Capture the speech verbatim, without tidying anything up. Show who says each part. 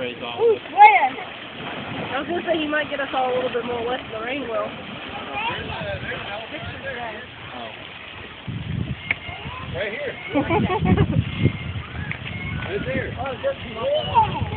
Speaker 1: sprays off.
Speaker 2: Ooh, land!
Speaker 3: I was going to say he might get us all a little bit more wet than the rain will.
Speaker 1: Oh. Right here. Right there.
Speaker 2: Oh,